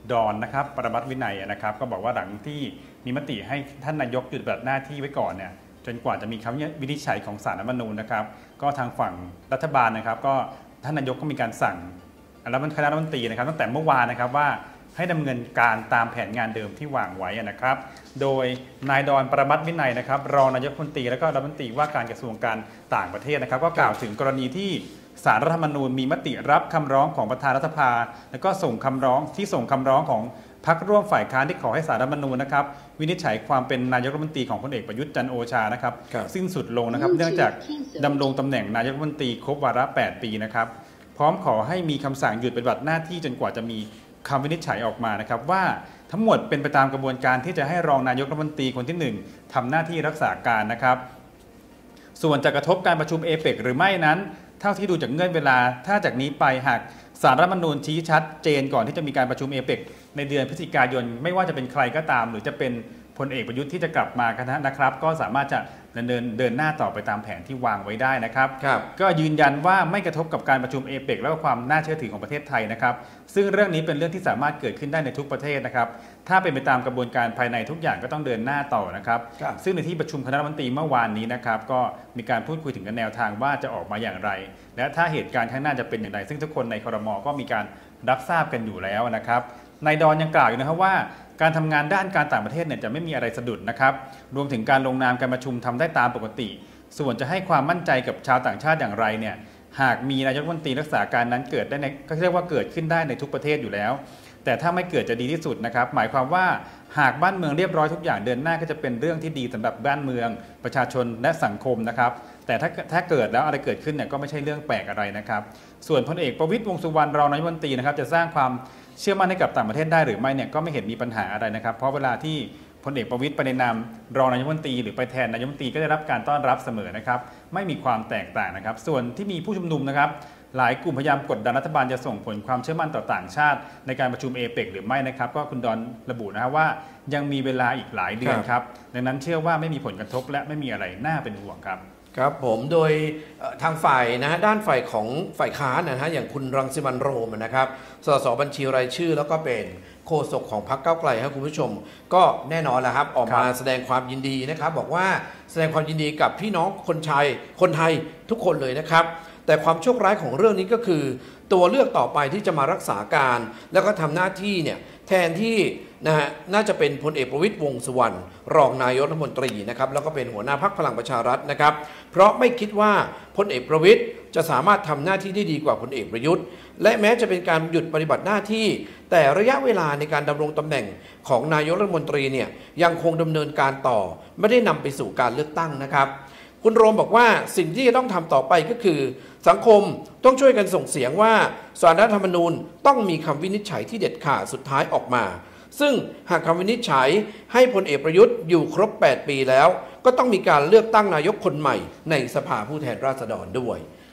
ดอนนะครับปรมัตถ์วินัยนะครับก็บอกว่าหลังที่มีมติให้ท่านนายกหยุดปฏิบัติหน้าที่ไว้ก่อนเนี่ยจนกว่าจะมีคำวินิจฉัยของศาลรัฐธรรมนูญนะครับก็ทางฝั่งรัฐบาลนะครับก็ท่านนายกก็มีการสั่งคณะรัฐมนตรีนะครับตั้งแต่เมื่อวานนะครับว่าให้ดำเนินการตามแผนงานเดิมที่วางไว้นะครับโดยนายดอนปรมัตถ์วินัยนะครับรองนายกรัฐมนตรีและก็รัฐมนตรีว่าการกระทรวงการต่างประเทศนะครับก็กล่าวถึงกรณีที่ศาลรัฐธรรมนูญมีมติรับคำร้องของประธานรัฐสภาแล้วก็ส่งคำร้องของพรรคร่วมฝ่ายค้านที่ขอให้ศาลรัฐธรรมนูญนะครับวินิจฉัยความเป็นนายกรัฐมนตรีของพลเอกประยุทธ์จันทร์โอชานะครับสิ้นสุดลงนะครับเนื่องจากดำรงตำแหน่งนายกรัฐมนตรีครบวาระ8 ปีนะครับพร้อมขอให้มีคำสั่งหยุดปฏิบัติหน้าที่จนกว่าจะมีคำวินิจฉัยออกมานะครับว่าทั้งหมดเป็นไปตามกระบวนการที่จะให้รองนายกรัฐมนตรีคนที่1ทำหน้าที่รักษาการนะครับส่วนจะกระทบการประชุมเอเปกหรือไม่นั้นเท่าที่ดูจากเงื่อนเวลาถ้าจากนี้ไปหากศาลรัฐธรรมนูญชี้ชัดเจนก่อนที่จะมีการประชุมเอเปกในเดือนพฤศจิกายนไม่ว่าจะเป็นใครก็ตามหรือจะเป็นพลเอกประยุทธ์ที่จะกลับมานะครับก็สามารถจะเดินหน้าต่อไปตามแผนที่วางไว้ได้นะครับก็ยืนยันว่าไม่กระทบกับการประชุมเอเปกและความน่าเชื่อถือของประเทศไทยนะครับซึ่งเรื่องนี้เป็นเรื่องที่สามารถเกิดขึ้นได้ในทุกประเทศนะครับถ้าเป็นไปตามกระบวนการภายในทุกอย่างก็ต้องเดินหน้าต่อนะครับซึ่งในที่ประชุมคณะรัฐมนตรีเมื่อวานนี้นะครับก็มีการพูดคุยถึงแนวทางว่าจะออกมาอย่างไรและถ้าเหตุการณ์ข้างหน้าจะเป็นอย่างไรซึ่งทุกคนในครม.ก็มีการรับทราบกันอยู่แล้วนะครับนายดอนยังกล่าวอยู่นะครับว่าการทำงานด้านการต่างประเทศเนี่ยจะไม่มีอะไรสะดุดนะครับรวมถึงการลงนามการประชุมทำได้ตามปกติส่วนจะให้ความมั่นใจกับชาวต่างชาติอย่างไรเนี่ยหากมีนายกรัฐมนตรีรักษาการนั้นเกิดได้ก็เรียกว่าเกิดขึ้นได้ในทุกประเทศอยู่แล้วแต่ถ้าไม่เกิดจะดีที่สุดนะครับหมายความว่าหากบ้านเมืองเรียบร้อยทุกอย่างเดินหน้าก็จะเป็นเรื่องที่ดีสำหรับบ้านเมืองประชาชนและสังคมนะครับแต่ถ้าเกิดแล้วอะไรเกิดขึ้นเนี่ยก็ไม่ใช่เรื่องแปลกอะไรนะครับส่วนพลเอกประวิตรวงษ์สุวรรณรองนายกรัฐมนตรีนะครับจะสร้างความเชื่อมั่นให้กับต่างประเทศได้หรือไม่เนี่ยก็ไม่เห็นมีปัญหาอะไรนะครับเพราะเวลาที่พลเอกประวิตรไปในนามรองนายกรัฐมนตรีหรือไปแทนนายกรัฐมนตรีก็ได้รับการต้อนรับเสมอนะครับไม่มีความแตกต่างนะครับส่วนที่มีผู้ชุมนุมนะครับหลายกลุ่มพยายามกดดันรัฐบาลจะส่งผลความเชื่อมั่นต่อต่างชาติในการประชุมเอเปกหรือไม่นะครับก็คุณดอนระบุนะครับว่ายังมีเวลาอีกหลายเดือนครับดังนั้นเชื่อว่าไม่มีผลกระทบและไม่มีอะไรน่าเป็นห่วงครับครับผมโดยทางฝ่ายนะฮะด้านฝ่ายของฝ่ายค้านนะฮะอย่างคุณรังสิมันต์โรมนะครับสสบัญชีรายชื่อแล้วก็เป็นโฆษกของพรรคก้าวไกลครับคุณผู้ชมก็แน่นอนแหละครับออกมาแสดงความยินดีนะครับบอกว่าแสดงความยินดีกับพี่น้องคนไทยทุกคนเลยนะครับแต่ความโชคร้ายของเรื่องนี้ก็คือตัวเลือกต่อไปที่จะมารักษาการแล้วก็ทำหน้าที่เนี่ยแทนที่นะฮะน่าจะเป็นพลเอกประวิตรวงษ์สุวรรณรองนายกรัฐมนตรีนะครับแล้วก็เป็นหัวหน้าพรรคพลังประชารัฐนะครับเพราะไม่คิดว่าพลเอกประวิตรจะสามารถทำหน้าที่ได้ดีกว่าพลเอกประยุทธ์และแม้จะเป็นการหยุดปฏิบัติหน้าที่แต่ระยะเวลาในการดำรงตำแหน่งของนายกรัฐมนตรีเนี่ยยังคงดำเนินการต่อไม่ได้นำไปสู่การเลือกตั้งนะครับคุณโรมบอกว่าสิ่งที่จะต้องทำต่อไปก็คือสังคมต้องช่วยกันส่งเสียงว่าศาลรัฐธรรมนูญต้องมีคำวินิจฉัยที่เด็ดขาดสุดท้ายออกมาซึ่งหากคำวินิจฉัยให้พลเอกประยุทธ์อยู่ครบ8 ปีแล้วก็ต้องมีการเลือกตั้งนายกคนใหม่ในสภาผู้แทนราษฎรด้วย